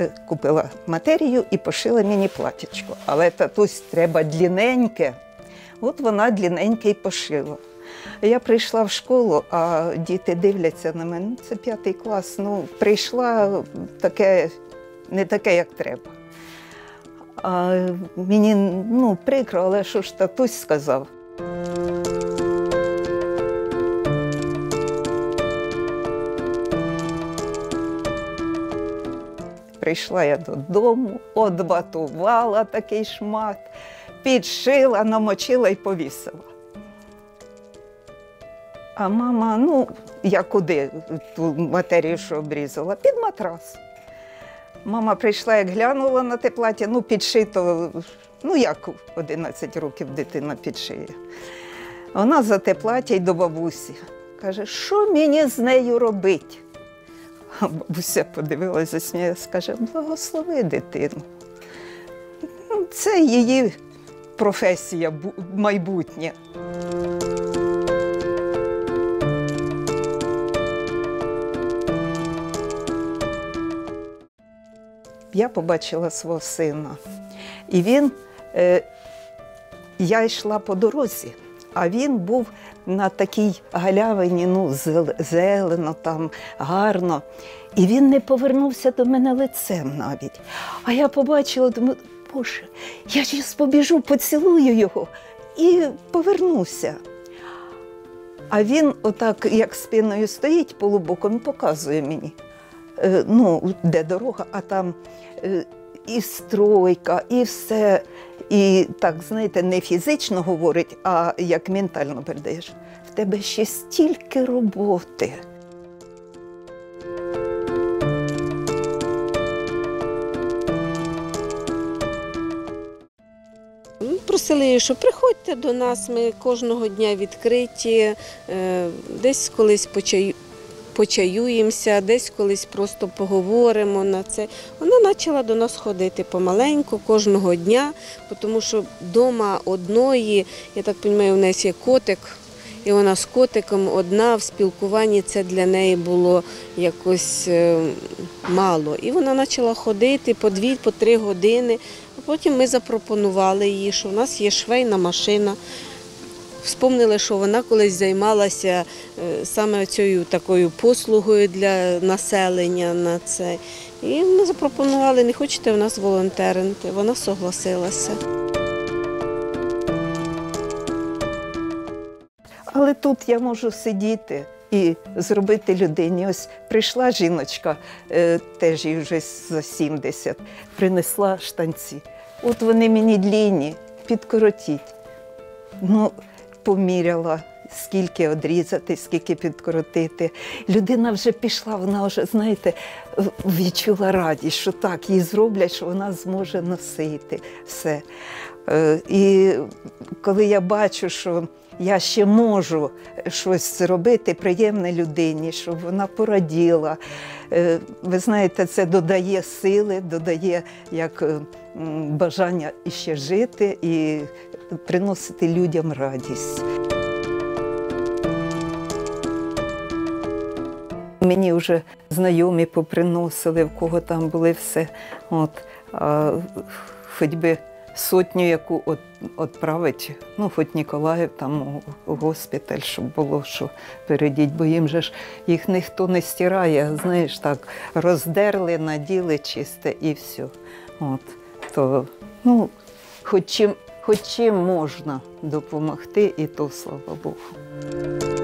купила матерію і пошила мені платічко. Але татусь, треба длинненьке. От вона длинненьке і пошила. Я прийшла в школу, а діти дивляться на мене. Ну, це 5 клас, ну, прийшла таке, не таке, як треба. А мені, ну, прикро, але що ж татусь сказав? Прийшла я додому, одбатувала такий шмат, підшила, намочила і повісила. А мама, ну, я куди ту матерію, що обрізала? Під матрас. Мама прийшла, як глянула на те плаття, ну, підшито, ну, як 11 років дитина підшиє. Вона за те плаття й до бабусі. Каже, що мені з нею робити? А бабуся подивилась, засміялась, каже, благослови дитину. Це її професія майбутня. Я побачила свого сина, і він, я йшла по дорозі, а він був на такій галявині, ну, зелено там, гарно. І він не повернувся до мене лицем навіть. А я побачила, думаю, Боже, я зараз побіжу, поцілую його і повернуся. А він отак, як спиною стоїть полубоком, показує мені, ну, де дорога, а там і стройка, і все. І так, знаєте, не фізично говорить, а як ментально передаєш. В тебе ще стільки роботи. Просили, що приходьте до нас, ми кожного дня відкриті, десь колись почаюємося, десь колись просто поговоримо на це. Вона почала до нас ходити помаленьку, кожного дня, тому що вдома одної, я так розумію, у нас є котик, і вона з котиком одна в спілкуванні, це для неї було якось мало. І вона почала ходити по 2-3 години, а потім ми запропонували їй, що в нас є швейна машина. Вспомнили, що вона колись займалася саме цією такою послугою для населення на це. І ми запропонували, не хочете в нас волонтерити. Вона согласилася. Але тут я можу сидіти і зробити людині. Ось прийшла жіночка, теж їй вже за 70, принесла штанці. От вони мені длінні, підкоротіть. Ну, поміряла, скільки одрізати, скільки підкоротити. Людина вже пішла, вона вже, знаєте, відчула радість, що так, їй зроблять, що вона зможе носити все. І коли я бачу, що я ще можу щось зробити приємне людині, щоб вона пораділа. Ви знаєте, це додає сили, додає як бажання іще жити і приносити людям радість. Мені вже знайомі поприносили, в кого там були все. От, хоч би сотню яку відправити, ну, хоч Ніколаїв, там у госпіталь, щоб було що передіть, бо їм же ж їх ніхто не стирає, знаєш, так, роздерли, наділи чисте і все. От, то, ну, хоч чим можна допомогти, і то, слава Богу.